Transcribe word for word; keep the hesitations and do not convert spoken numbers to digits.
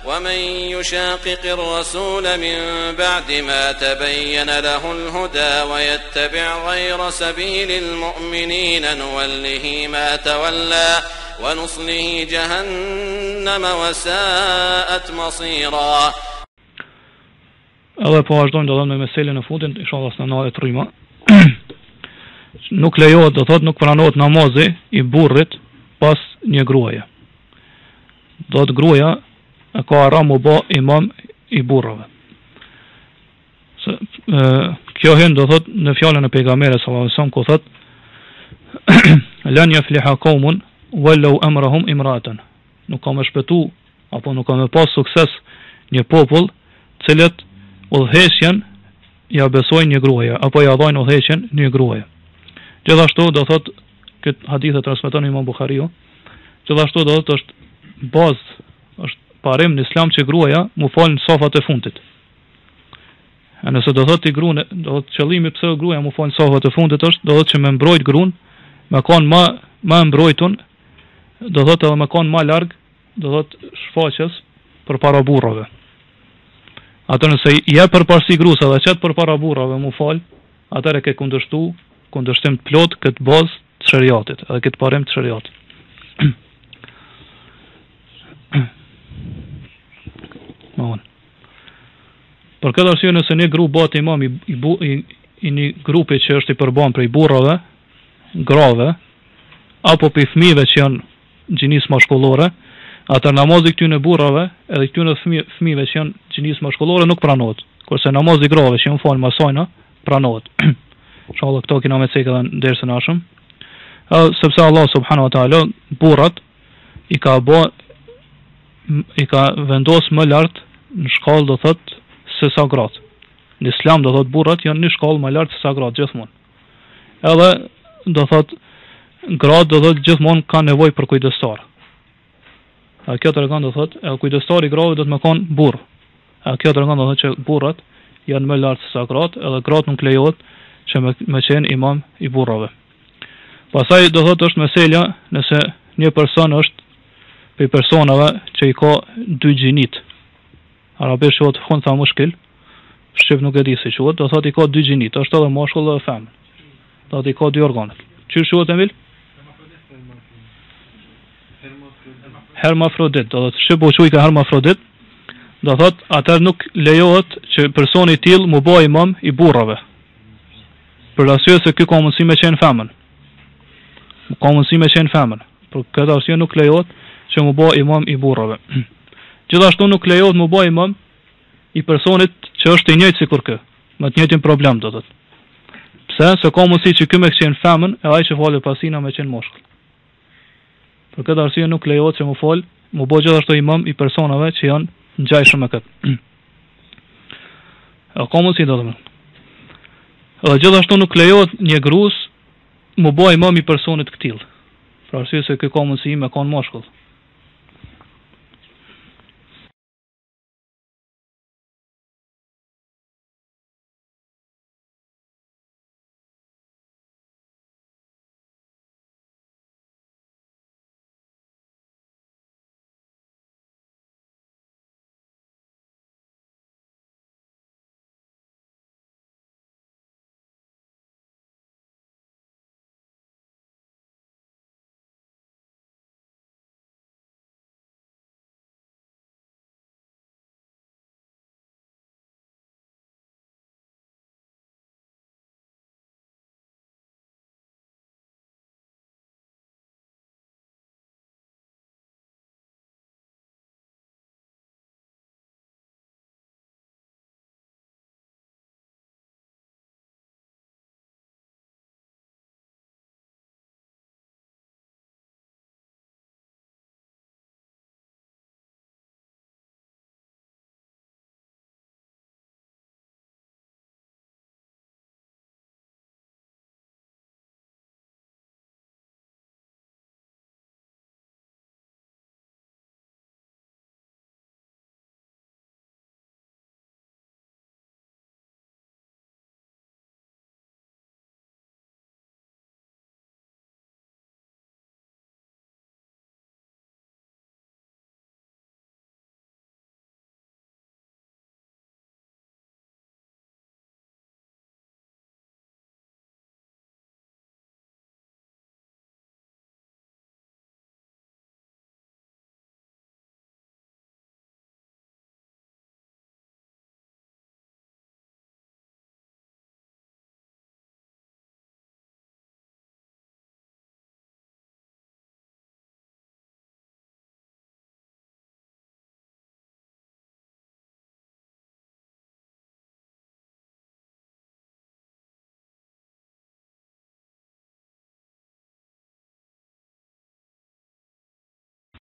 ومن يشاقق الرسول من بعد ما تبين له الهدى ويتبع غير سبيل المؤمنين نوله ما تولى ونصله جهنم وساءت مصيرا. Edhe po vazhdojmë do të me meselën e fundit, inshallah s'na na e trima. Nuk lejohet, do thot nuk pranohet namazi i burrit pas një gruaje. Do të gruaja e ka haram u bë imam i burrave. Se, e, kjo hyn do thot në fjalën e pejgamberit sallallahu alaihi wasallam ku thot lan yafliha qaumun walau amrahum imra'atan. Nuk ka më shpëtu apo nuk ka më pas sukses një popull, cilët udhëheqjen ja besojnë një gruaje apo ja dhajnë udhëheqjen një gruaje. Gjithashtu do thot këtë hadith e transmeton Imam Buhariu, gjithashtu do thot është bazë, është parim në Islam që gruaja mu fal në safat e fundit. E nëse do thot i gruan, do thot qëllimi pse gruaja mu fal në safat e fundit është, do thot që me mbrojt gruan, me kanë më më mbrojtun, do thot edhe me kanë më larg, do thot shfaqjes përpara burrave. Atë nëse je përparësi gruas edhe çet përpara burrave mu fal, atëre ke kundërshtu kundërshtim të plot këtë bazë të shariatit, edhe këtë parim të shariatit. Për këtë arsye nëse një grup bëhet imam i, i, i, i një grupi që është i përbën prej burrave, grave, apo për fëmijëve që janë gjinis mashkullore, atër namazi këtyne burrave edhe këtyne fëmijëve që janë gjinis mashkullore nuk pranohet, kurse namazi grave që janë falë masajna pranohet. Inshallah këto kina me cekë edhe në dersën e ardhshëm. Sepse Allah subhanahu wa taala burrat i ka bë i ka vendos më lart në shkallë do thot se sa gratë. Në Islam do thot burrat janë në shkallë më lart se sa gratë gjithmonë. Edhe do thot gratë do thot gjithmonë kanë nevojë për kujdestar. A kjo tregon do thot e kujdestari i grave do të më kon burr. A kjo tregon do thot që burrat janë më lart se sa gratë, edhe gratë nuk lejohet që me, me qenë imam i burrave. Pastaj do thot është meselja nëse një person është për personave që i ka dy gjinit. Arabisht quhet huntha mushkil, shqip nuk e di si quhet, do thot i ka dy gjinit, është edhe mashkull dhe femër. Do thot i ka dy organe. Çish quhet Emil? Hermafrodit. Do thot shqip u quaj ka hermafrodit. Do thot atë nuk lejohet që personi i tillë mu bëj imam i burrave. Për arsye se ky ka mundësi me qenë femër. Ka mundësi me qenë femër. Për këtë arsye nuk lejohet që mu bëj imam i burrave. Gjithashtu nuk lejohet mu bëj imam i personit që është i njëjtë sikur kë, me të njëjtin problem do thot. Pse? Se ka mundësi që ky me qenë femër e ai që falë pasina me qenë moshkull. Për këtë arsye nuk lejohet që mu fal, mu bëj gjithashtu imam i personave që janë ngjajshëm me këtë. E ka mundësi do të thonë. Edhe gjithashtu nuk lejohet një gruas mu bëj imam i personit të tillë. Për arsye se ky ka mundësi me kon moshkull.